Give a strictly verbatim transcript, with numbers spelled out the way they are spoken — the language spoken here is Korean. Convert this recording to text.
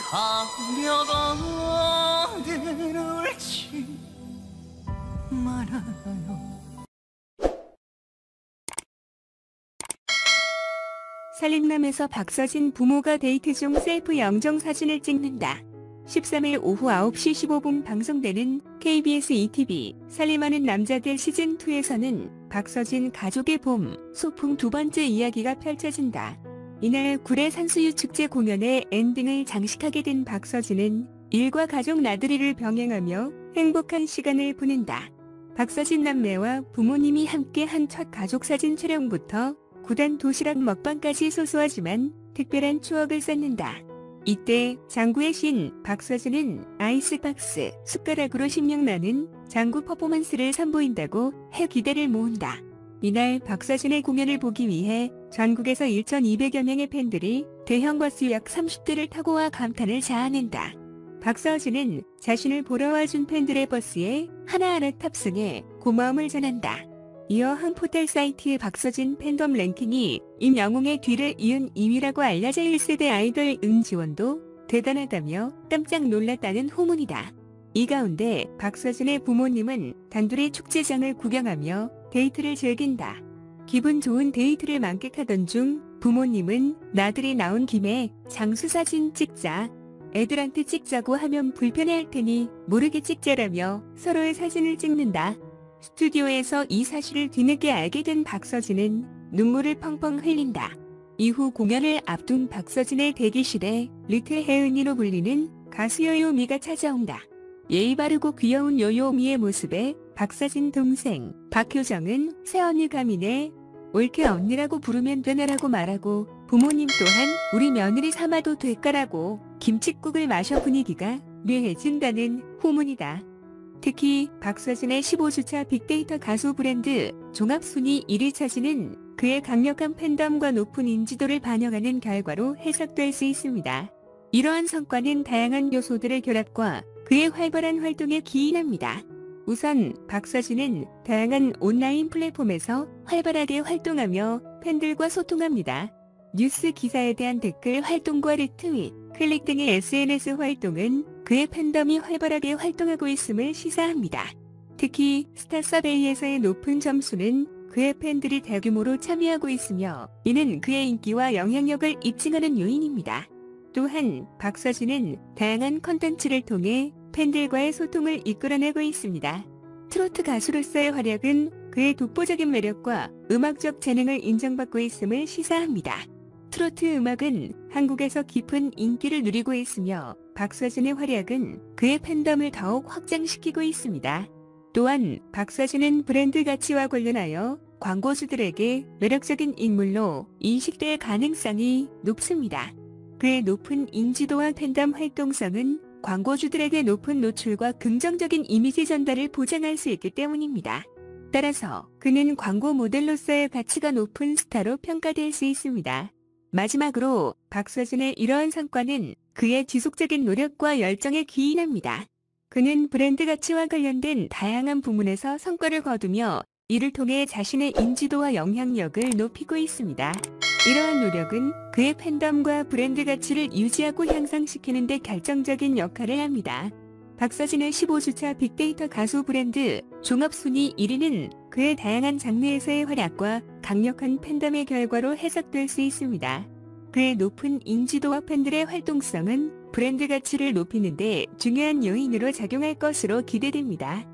하려던 들을지 말아요. 살림남에서 박서진 부모가 데이트 중 셀프 영정 사진을 찍는다. 십삼 일 오후 아홉 시 십오 분 방송되는 케이비에스 이티비 살림하는 남자들 시즌이에서는 박서진 가족의 봄 소풍 두 번째 이야기가 펼쳐진다. 이날 구례 산수유 축제 공연의 엔딩을 장식하게 된 박서진은 일과 가족 나들이를 병행하며 행복한 시간을 보낸다. 박서진 남매와 부모님이 함께한 첫 가족 사진 촬영부터 구단 도시락 먹방까지 소소하지만 특별한 추억을 쌓는다. 이때 장구의 신 박서진은 아이스박스 숟가락으로 신명나는 장구 퍼포먼스를 선보인다고 해 기대를 모은다. 이날 박서진의 공연을 보기 위해 전국에서 천이백여 명의 팬들이 대형 버스 약 삼십 대를 타고 와 감탄을 자아낸다. 박서진은 자신을 보러 와준 팬들의 버스에 하나하나 탑승해 고마움을 전한다. 이어 한 포털 사이트의 박서진 팬덤 랭킹이 임영웅의 뒤를 이은 이 위라고 알려져 일 세대 아이돌 은지원도 대단하다며 깜짝 놀랐다는 후문이다. 이 가운데 박서진의 부모님은 단둘이 축제장을 구경하며 데이트를 즐긴다. 기분 좋은 데이트를 만끽하던 중 부모님은 나들이 나온 김에 장수 사진 찍자. 애들한테 찍자고 하면 불편해할 테니 모르게 찍자라며 서로의 사진을 찍는다. 스튜디오에서 이 사실을 뒤늦게 알게 된 박서진은 눈물을 펑펑 흘린다. 이후 공연을 앞둔 박서진의 대기실에 리틀 혜은이로 불리는 가수 요요미가 찾아온다. 예의 바르고 귀여운 요요미의 모습에 박서진 동생 박효정은 새언니 가민에 옳게 언니라고 부르면 되나라고 말하고 부모님 또한 우리 며느리 삼아도 될까라고 김칫국을 마셔 분위기가 묘해진다는 후문이다. 특히 박서진의 십오 주차 빅데이터 가수 브랜드 종합순위 일 위 차지는 그의 강력한 팬덤과 높은 인지도를 반영하는 결과로 해석될 수 있습니다. 이러한 성과는 다양한 요소들의 결합과 그의 활발한 활동에 기인합니다. 우선 박서진은 다양한 온라인 플랫폼에서 활발하게 활동하며 팬들과 소통합니다. 뉴스 기사에 대한 댓글 활동과 리트윗, 클릭 등의 에스엔에스 활동은 그의 팬덤이 활발하게 활동하고 있음을 시사합니다. 특히 스타서베이에서의 높은 점수는 그의 팬들이 대규모로 참여하고 있으며 이는 그의 인기와 영향력을 입증하는 요인입니다. 또한 박서진은 다양한 컨텐츠를 통해 팬들과의 소통을 이끌어내고 있습니다. 트로트 가수로서의 활약은 그의 독보적인 매력과 음악적 재능을 인정받고 있음을 시사합니다. 트로트 음악은 한국에서 깊은 인기를 누리고 있으며 박서진의 활약은 그의 팬덤을 더욱 확장시키고 있습니다. 또한 박서진은 브랜드 가치와 관련하여 광고주들에게 매력적인 인물로 인식될 가능성이 높습니다. 그의 높은 인지도와 팬덤 활동성은 광고주들에게 높은 노출과 긍정적인 이미지 전달을 보장할 수 있기 때문입니다. 따라서 그는 광고 모델로서의 가치가 높은 스타로 평가될 수 있습니다. 마지막으로 박서진의 이러한 성과는 그의 지속적인 노력과 열정에 기인합니다. 그는 브랜드 가치와 관련된 다양한 부문에서 성과를 거두며 이를 통해 자신의 인지도와 영향력을 높이고 있습니다. 이러한 노력은 그의 팬덤과 브랜드 가치를 유지하고 향상시키는 데 결정적인 역할을 합니다. 박서진의 십오 주차 빅데이터 가수 브랜드 종합순위 일 위는 그의 다양한 장르에서의 활약과 강력한 팬덤의 결과로 해석될 수 있습니다. 그의 높은 인지도와 팬들의 활동성은 브랜드 가치를 높이는 데 중요한 요인으로 작용할 것으로 기대됩니다.